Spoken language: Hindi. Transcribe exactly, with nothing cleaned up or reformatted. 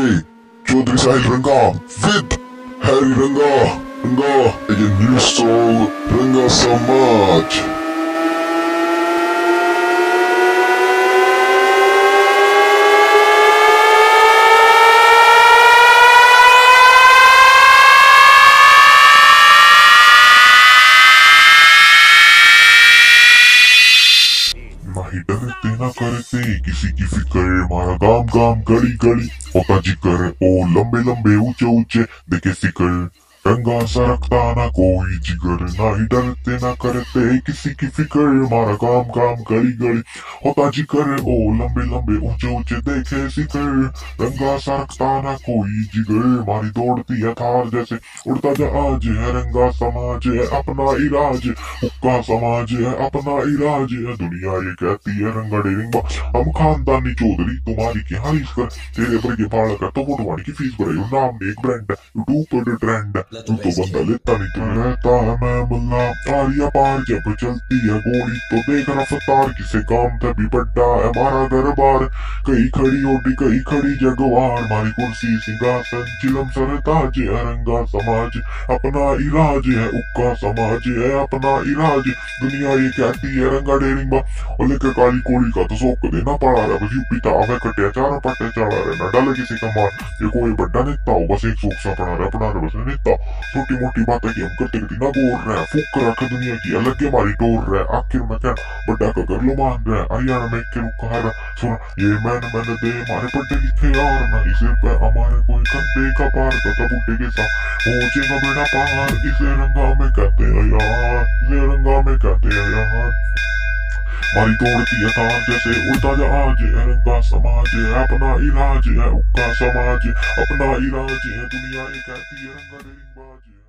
Hey, Chaudhry Sahil Ranga with Harry Ranga. Ranga, a new song, Ranga Samaj. नहीं डरते ना करते किसी की फिक्र, मारा गाम गाम गली गली होता जिक्र। ओ लंबे लंबे ऊंचे ऊंचे देखे सिकर, रंगा सरकता ना कोई जिगर। नहीं डरते ना करते किसी की फिक्र, मारा गाम गाम गली गली होता जिक्र। ओ लंबे लंबे ऊंचे ऊंचे देखे सिकर, रंगा सरकता ना कोई जिगर। मारी दौड़ती है थार जैसे उड़ता जहाज है, रंगा समाज है अपना इलाज। हुक्का समाज है अपना इलाज है, दुनिया ये कहती है रंगा डेरिंग। हम खानदानी चौधरी तुम्हारी की हारिस कर, तेरे पर के पाड़ कर तो मोटवाड़ी की फीस भरे। नाम ने एक ब्रांड है, यूट्यूब पर ट्रेंड है, तू तो बंदा लेता नहीं तू रहता है। मैं मुल्ला आरिया पार जब चलती है गोली, तो देख रफ्तार किसे काम था भी बड्डा है मारा दरबार। कई खड़ी ओडी कई खड़ी जगवार, मारी कुर्सी सिंहासन चिलम सरताज है, रंगा समाज अपना इलाज है। उक्का समाज है अपना इलाज, दुनिया ये कहती है रंगा डेरिंग बा। और लेकर काली कोड़ी का तो सोक देना पड़ा रहा, बस यूपी था आवे कटे चार पट्टे चढ़ा रहे। ना डाले किसी का मार, ये कोई बड्डा नेता हो, बस एक सूख सा पड़ा रहा अपना बस नेता। छोटी मोटी बातें की हम करते करते ना बोल रहे हैं, फूक रख दुनिया की अलग के मारी टोर रहे। आखिर में क्या बड्डा का कर लो मान रहे, हरियाणा में के रुक रहा। सुना ये मैंने मैंने दे मारे पट्टे लिखे यार, ना इसे पे हमारे कोई कंधे का पार तथा बुड्ढे के साथ पहुंचेगा बेड़ा पार। इसे रंगा में कहते हैं यार, इसे रंगा में कहते हैं यार। मारी तोड़ती है तार जैसे उड़ता जहाज है, रंगा समाज है अपना इलाज है। उक्का समाज अपना इलाज है, दुनिया ये कहती है रंगा डेरिंग बाज है।